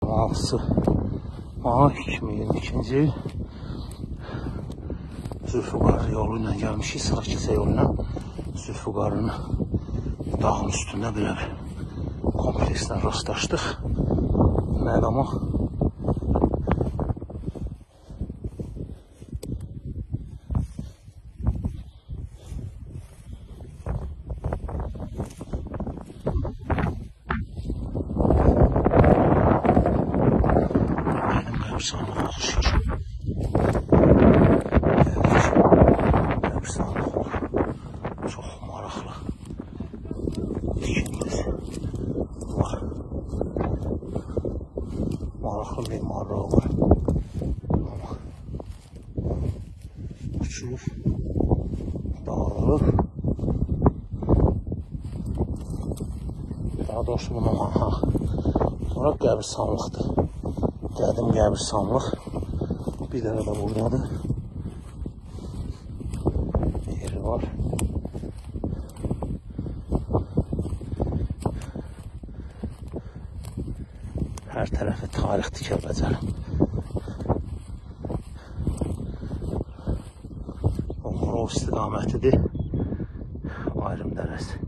26 may 2022-ci il Zülfüqarı yolu ilə gəlmişik. Sıra kilsə yolu ilə Zülfüqarının dağın üstündə belə bir komplekslə rastlaşdıq. Məqama çox maraqlı tikintisi var. Maraqlı memarlığı var. Amma uçulur, dağılır. Daha doğrusu bunun sonra qəbirstanlıqdır. Qədim qəbirstanlıq. Bir dənə də buradadır. Yeri var. Hər tərəfi tarix tikə bəcərim. O istiqamətidir. Ayrım dərəsi.